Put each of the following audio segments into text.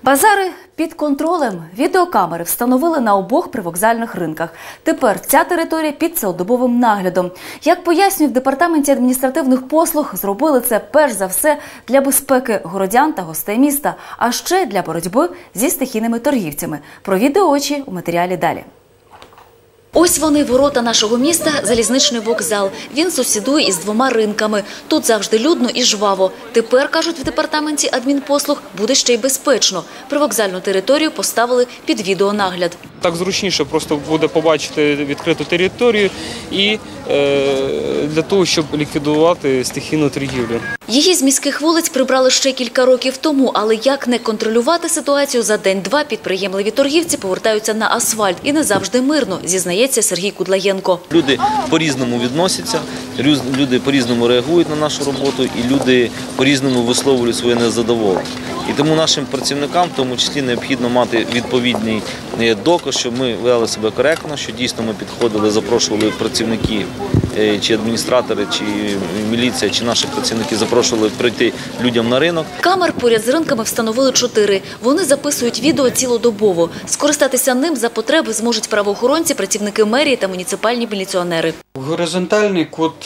Базари під контролем. Відеокамери встановили на обох привокзальних ринках. Тепер ця територія під цілодобовим наглядом. Як пояснюють в Департаменті адміністративних послуг, зробили це перш за все для безпеки городян та гостей міста, а ще для боротьби зі стихійними торгівцями. Про відеоочі у матеріалі далі. Ось вони, ворота нашого міста, залізничний вокзал. Він сусідує із двома ринками. Тут завжди людно і жваво. Тепер, кажуть в Департаменті адмінпослуг, буде ще й безпечно. Привокзальну територію поставили під відеонагляд. Так зручніше просто буде побачити відкриту територію і для того, щоб ліквідувати стихійну торгівлю. Її з міських вулиць прибрали ще кілька років тому, але як не контролювати ситуацію, за день-два підприємливі торгівці повертаються на асфальт. І не завжди мирно, зізнається Сергій Кудлаєнко. Люди по-різному відносяться, люди по-різному реагують на нашу роботу і люди по-різному висловлюють своє незадоволення. І тому нашим працівникам, в тому числі, необхідно мати відповідний доказ, що ми вели себе коректно, що дійсно ми підходили, запрошували працівників, чи адміністратори, чи міліція, чи наші працівники запрошували прийти людям на ринок. Камер поряд з ринками встановили 4. Вони записують відео цілодобово. Скористатися ним за потреби зможуть правоохоронці, працівники мерії та муніципальні міліціонери. Горизонтальний кут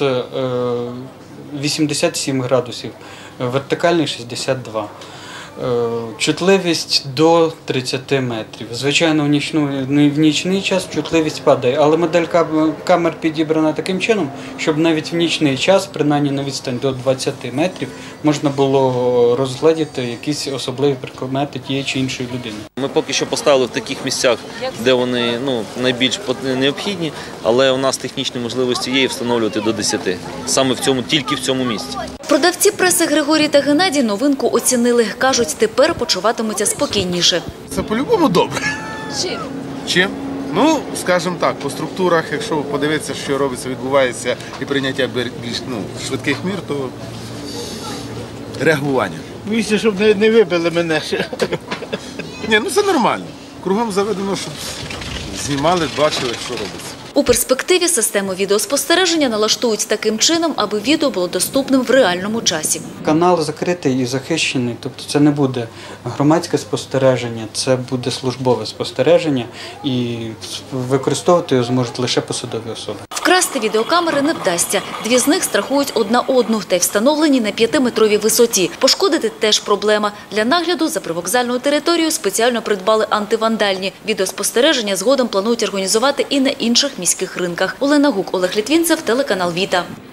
87 градусів, вертикальний 62. Чутливість до 30 метрів. Звичайно, в нічний час чутливість падає, але модель камер підібрана таким чином, щоб навіть в нічний час, принаймні на відстань до 20 метрів, можна було розгледіти якісь особливі прикмети тієї чи іншої людини. Ми поки що поставили в таких місцях, де вони найбільш необхідні, але у нас технічні можливості є і встановлювати до 10. Саме тільки в цьому місці. Продавці преси Григорій та Геннадій новинку оцінили. Кажуть, тепер почуватимуться спокійніше. Це по-любому добре. Чим? Чим? Ну, скажімо так, по структурах, якщо подивитися, що робиться, відбувається і прийняття більш швидких мір, то реагування. Місце, щоб не вибили мене ще. Ні, це нормально. Кругом заведено, щоб знімали, бачили, що робиться. У перспективі систему відеоспостереження налаштують таким чином, аби відео було доступним в реальному часі. Канал закритий і захищений, тобто це не буде громадське спостереження, це буде службове спостереження і використовувати його зможуть лише посадові особи. Вкрасти відеокамери не вдасться. 2 з них страхують одна одну та й встановлені на 5-метровій висоті. Пошкодити теж проблема. Для нагляду за привокзальною територією спеціально придбали антивандальні. Відеоспостереження згодом планують організувати і на інших міських ринках. Олена Гук, Олег Літвінцев, телеканал Віта.